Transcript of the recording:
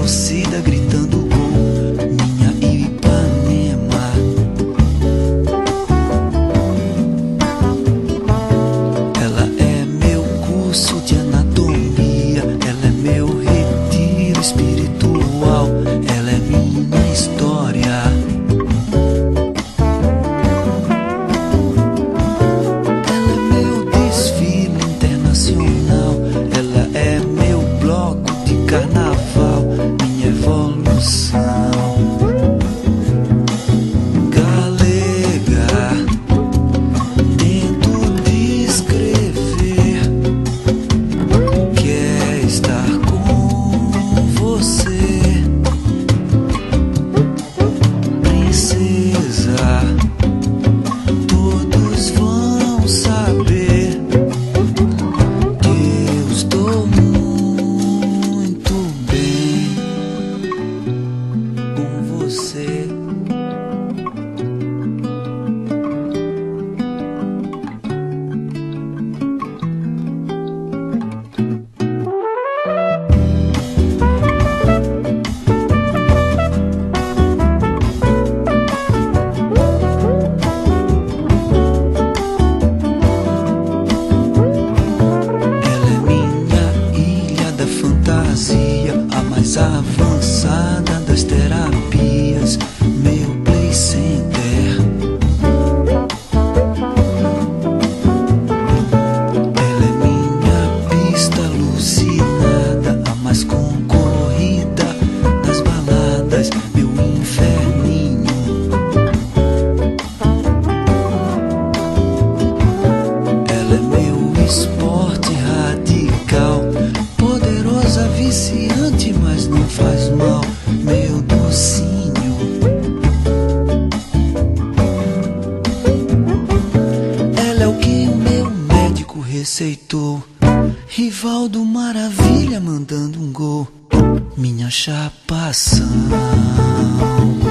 torcida gritando gol, minha Ipanema. Ela é meu curso de anatomia, ela é meu retiro espiritual, ela é minha história. Ela é meu desfile internacional, ela é meu bloco de carnaval, minha evolução. Galega, tento descrever, quer estar com você, princesa. Todos vão saber que eu estou muito bem com você. Ela é minha ilha da fantasia, a mais avançada das terapias, meu play center. Ela é minha pista alucinada, a mais concorrida das baladas, meu inferninho. Ela é meu esporte radical, poderosa, viciante, mas não faz mal, meu docinho. Ela é o que o meu médico receitou, Rivaldo Maravilha mandando um gol, minha chapação.